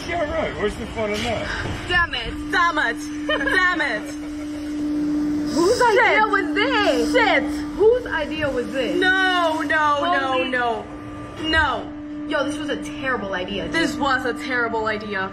Yeah, right. Where's the fun in that? Damn it. Damn it. Damn it. Whose idea was this? Shit. Whose idea was this? No. Yo, this was a terrible idea. This was a terrible idea.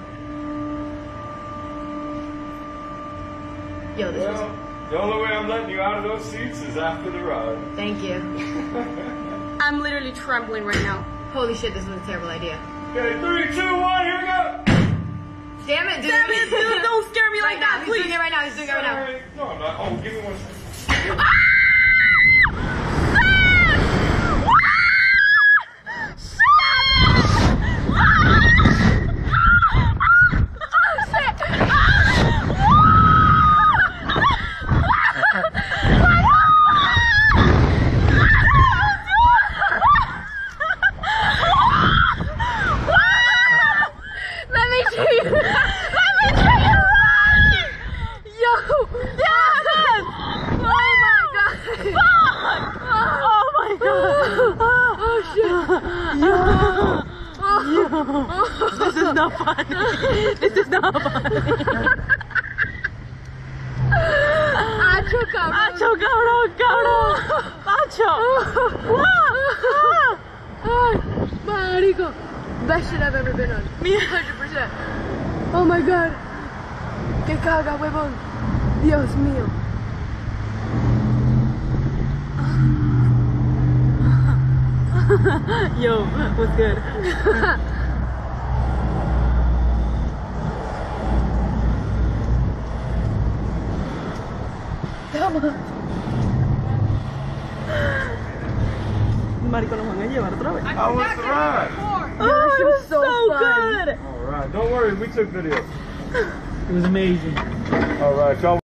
Yo, this was... The only way I'm letting you out of those seats is after the ride. Thank you. I'm literally trembling right now. Holy shit, this was a terrible idea. Okay, 3, 2, 1, here we go! Damn it, dude. Damn it, dude, don't scare me like that, He's please. doing it right now, he's doing it right now. Sorry. No, I'm not. Oh, give me 1 second. This is not funny. This is not funny. Acho, cabrón. Acho, cabrón. Acho. Ay, marico. Best shit I've ever been on. 100%. Oh my god. Que caga, huevón. Dios mío. Yo, what's good? Marico, nos van a llevar otra vez. How was the ride? Oh, it was so fun. good. All right. Don't worry, we took video. It was amazing. All right, y'all.